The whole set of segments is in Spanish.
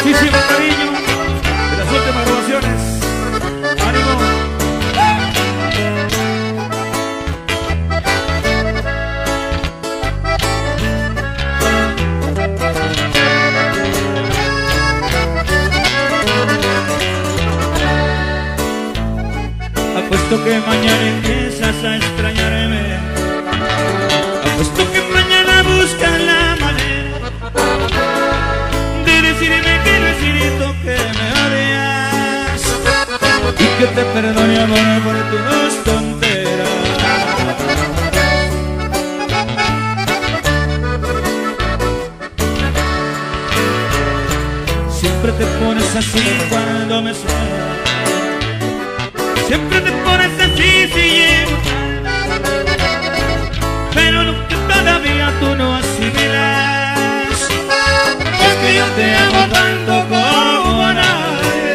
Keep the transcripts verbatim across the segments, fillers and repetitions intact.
muchísimo cariño de las últimas grabaciones. ¡Ánimo! Apuesto que mañana empiezas a extrañarme. Apuesto que mañana buscas la manera de decirme que necesito que me odias y que te perdone, amor, por tus tonteras. Siempre te pones así cuando me suenas. Siempre te pones así si llego, pero lo que todavía tú no asimilas es que yo te amo tanto como a nadie.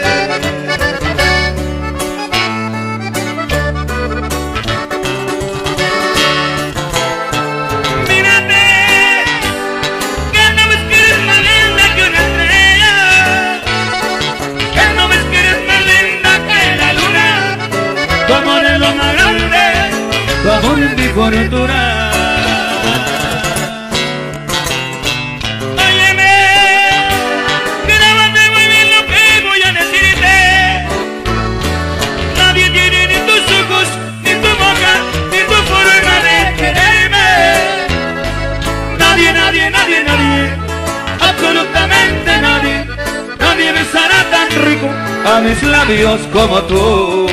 Mírate, que no ves que eres más linda que una estrella, que no ves que eres más linda que la luna. Tu amor es lo más grande, tu amor es mi fortuna. Óyeme, grábate muy bien lo que voy a decirte. Nadie tiene ni tus ojos, ni tu boca, ni tu forma de quererme. Nadie, nadie, nadie, nadie, absolutamente nadie, nadie besará tan rico a mis labios como tú.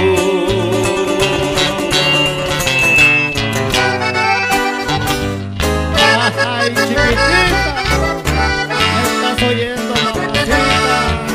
Ay, chiquitita, ¿me estás oyendo, mamacita?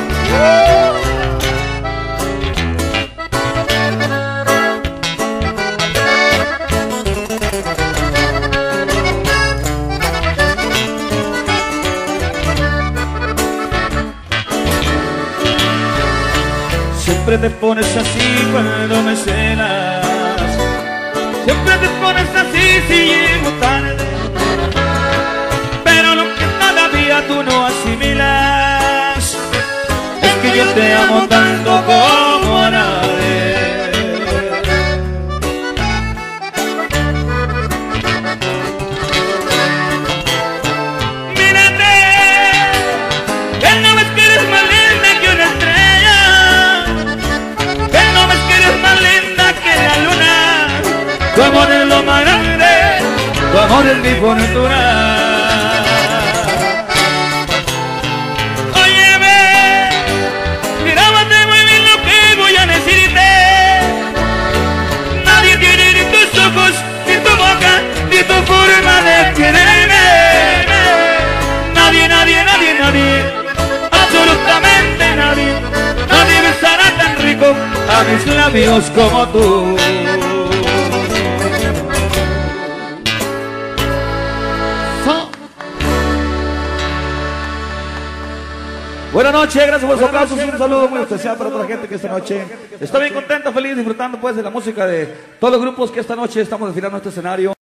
Siempre te pones así cuando me celas. Siempre te pones así si llego tarde, pero lo que todavía tú no asimilas es que yo te amo tanto como a nadie. Mírate, que no ves que eres más linda que una estrella, que no ves que eres más linda que la luna. Tu amor es lo más grande, tu amor es mi fortuna. Óyeme, grábate muy bien lo que voy a decirte. Nadie tiene ni tus ojos, ni tu boca, ni tu forma de quererme. Nadie, nadie, nadie, nadie, absolutamente nadie, nadie besará tan rico a mis labios como tú. Buenas noches, gracias por sus aplausos y un saludo muy especial para toda la gente que esta noche está bien contenta, feliz, disfrutando pues de la música de todos los grupos que esta noche estamos desfilando en este escenario.